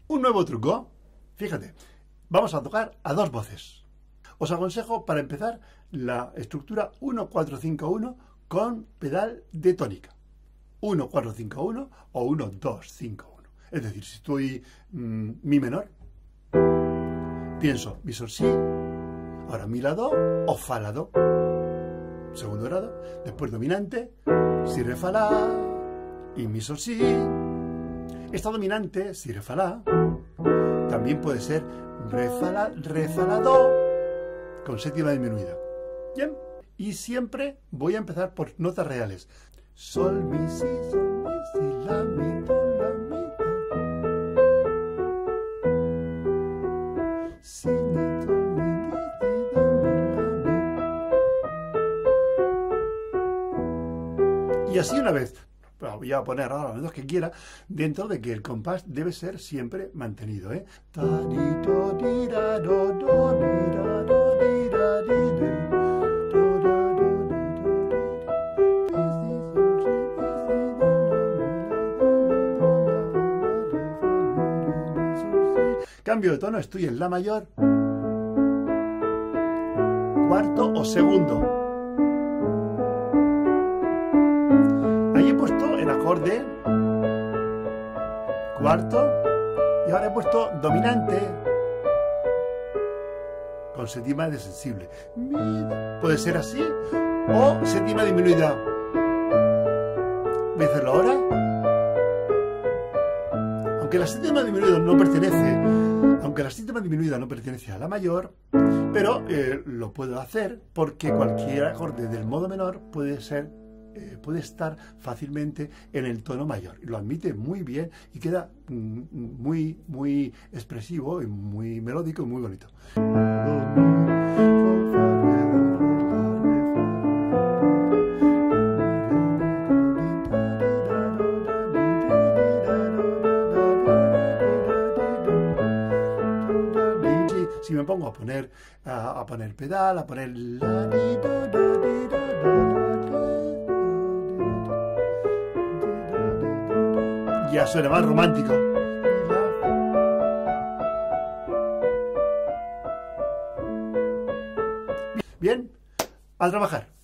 Un nuevo truco. Fíjate, vamos a tocar a dos voces. Os aconsejo para empezar la estructura 1-4-5-1 con pedal de tónica. 1-4-5-1 o 1-2-5-1. Es decir, si estoy mi menor, pienso mi sol si, ahora mi la do o fa la do, segundo grado, después dominante, si re fa la y mi sol si. Esta dominante, si re fa la, también puede ser re fa la do con séptima disminuida. Bien, y siempre voy a empezar por notas reales. Sol, mi, si, la, mi, do, la, mi, do. Si, mi, do, mi, mi, do, mi, la, mi. Y así una vez. Voy a poner ahora las dos que quiera, dentro de que el compás debe ser siempre mantenido, ¿eh? Cambio de tono, estoy en la mayor, cuarto o segundo. Ahí he puesto el acorde cuarto y ahora he puesto dominante con séptima de sensible. Puede ser así o séptima disminuida. Voy a hacerlo ahora. Aunque la séptima disminuida no pertenece a la mayor, pero lo puedo hacer porque cualquier acorde del modo menor puede estar fácilmente en el tono mayor. Lo admite muy bien y queda muy expresivo y muy melódico y muy bonito. Si me pongo a poner pedal, a poner la, ya suena más romántico. Bien, a trabajar.